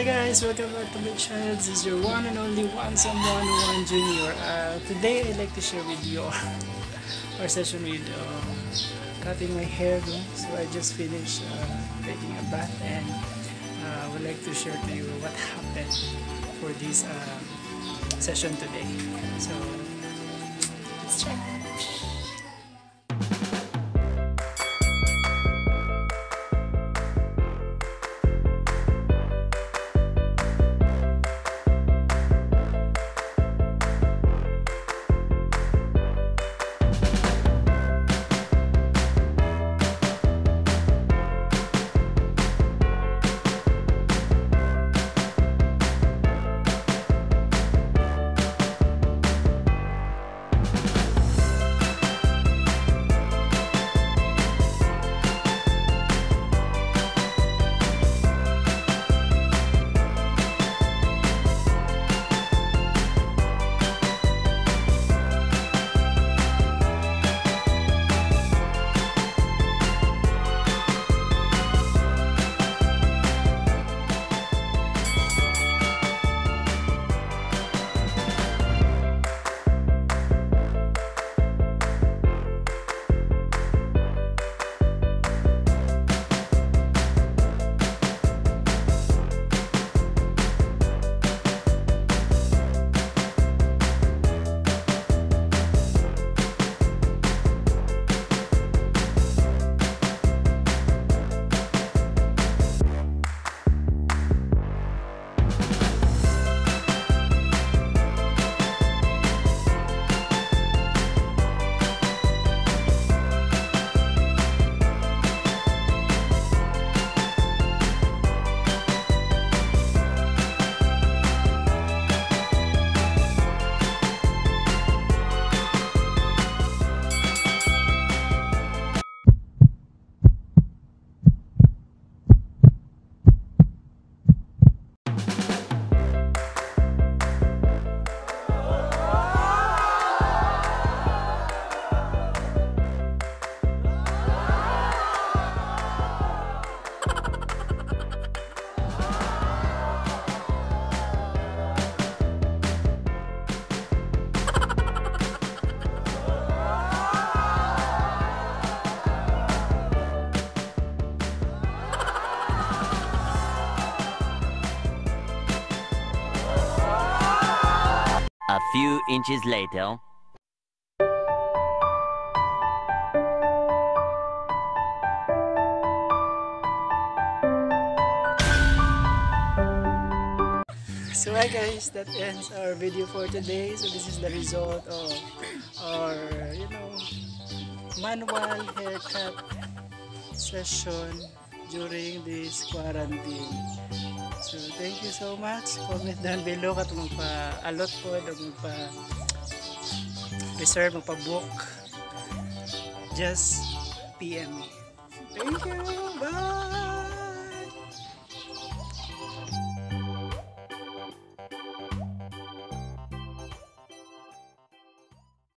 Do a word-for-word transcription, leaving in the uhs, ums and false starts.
Hi guys, welcome back to my channel. This is your one and only Juan someone Juan Junior Uh, today I'd like to share with you our session with uh, cutting my hair. No? So I just finished uh, taking a bath and I uh, would like to share to you what happened for this uh, session today. So let's check. A few inches later. So hi guys, that ends our video for today. So this is the result of our, you know, manual haircut session during this quarantine. So thank you so much. Comment down below kat magpa-alot po, magpa-reserve, magpa-book. Just P M me. Thank you. Bye.